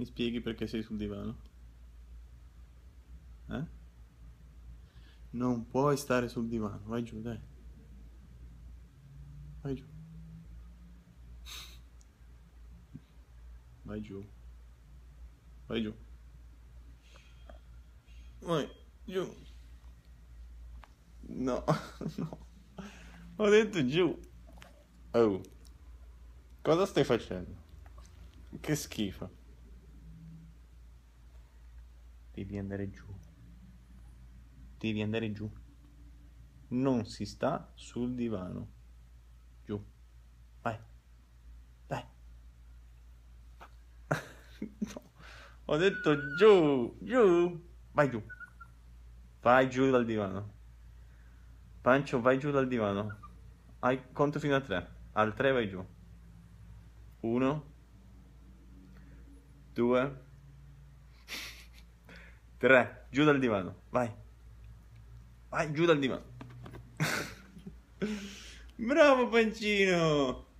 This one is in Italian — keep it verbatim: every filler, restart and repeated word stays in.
Mi spieghi perché sei sul divano? Eh? Non puoi stare sul divano, vai giù, dai. Vai giù. Vai giù. Vai giù. Vai giù. No, no. Ho detto giù. Oh. Cosa stai facendo? Che schifo. Devi andare giù. Devi andare giù. Non si sta sul divano. Giù. Vai. Dai. No. Ho detto giù. Giù. Vai giù. Vai giù dal divano. Pancio, vai giù dal divano. Hai conto fino a tre. Al tre vai giù. Uno. Due. Tre. Giù dal divano. Vai. Vai giù dal divano. Bravo Pancino!